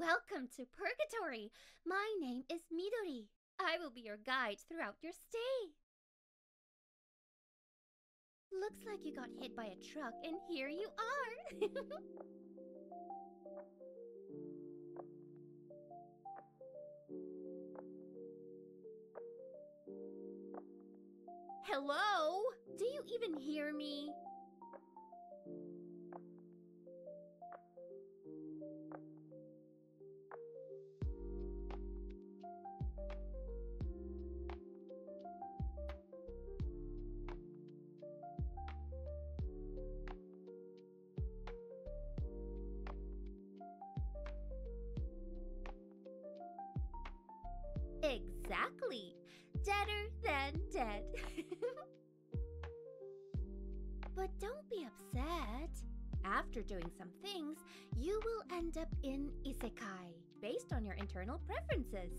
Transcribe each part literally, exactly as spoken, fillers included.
Welcome to Purgatory. My name is Midori. I will be your guide throughout your stay. Looks like you got hit by a truck, and here you are. Hello? Do you even hear me? Exactly. Deader than dead. But don't be upset. After doing some things, you will end up in isekai, based on your internal preferences.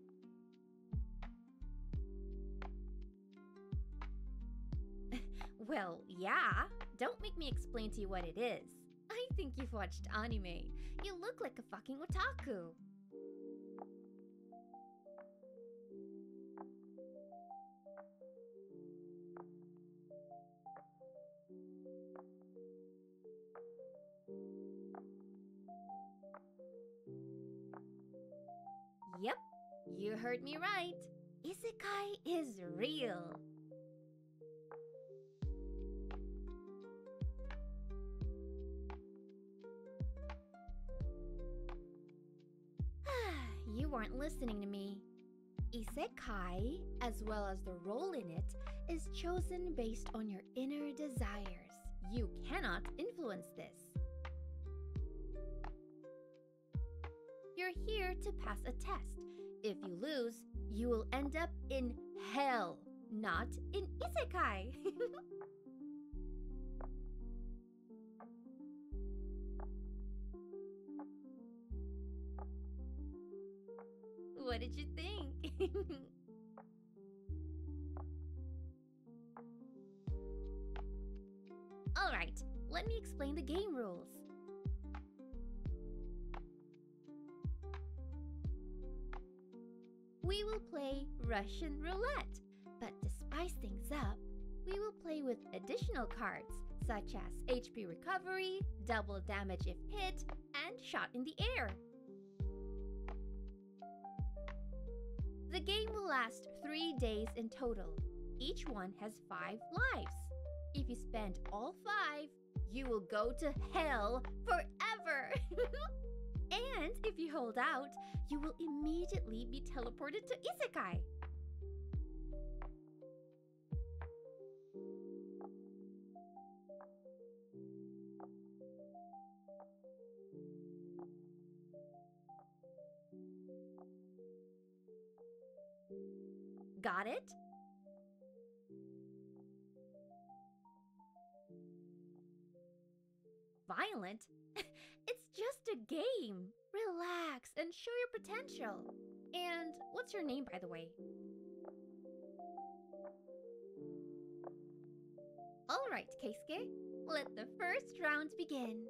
Well, yeah. Don't make me explain to you what it is. I think you've watched anime. You look like a fucking otaku. Yep, you heard me right. Isekai is real. You weren't listening to me. Isekai, as well as the role in it, is chosen based on your inner desires. You cannot influence this. You're here to pass a test. If you lose, you will end up in hell, not in isekai. What did you think? Alright, let me explain the game rules. We will play Russian roulette, but to spice things up, we will play with additional cards such as H P recovery, double damage if hit, and shot in the air. The game will last three days in total. Each one has five lives. If you spend all five, you will go to hell forever. And if you hold out, you will immediately be teleported to isekai. Got it? Violent? It's just a game. Relax and show your potential. And what's your name, by the way? Alright, Keisuke. Let the first round begin.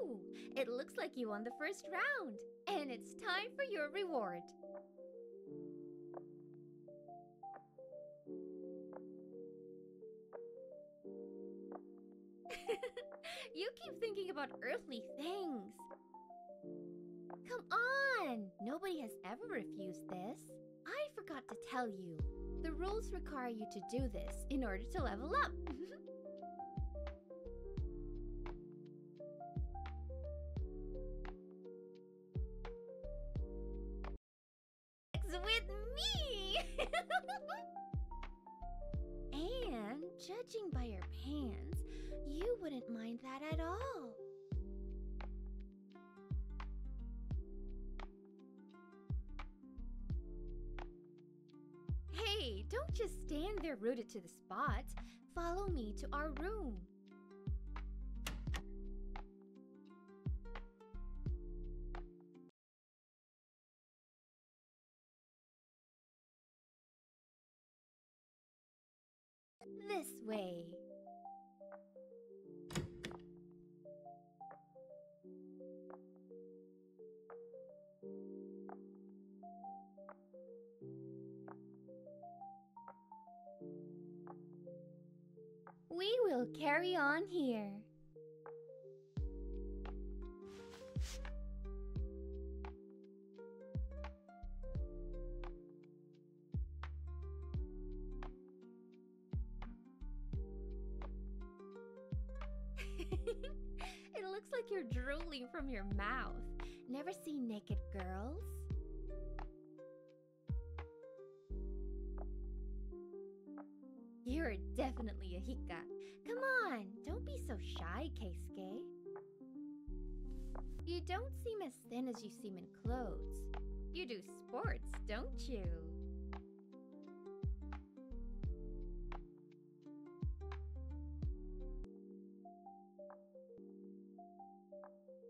Woohoo! It looks like you won the first round. And it's time for your reward. You keep thinking about earthly things. Come on! Nobody has ever refused this. I forgot to tell you. The rules require you to do this in order to level up. With me! And judging by your pants, you wouldn't mind that at all. Hey, don't just stand there rooted to the spot. Follow me to our room. This way. We will carry on here. It looks like you're drooling from your mouth. Never seen naked girls? You're definitely a hika. Come on, don't be so shy, Keisuke. You don't seem as thin as you seem in clothes. You do sports, don't you?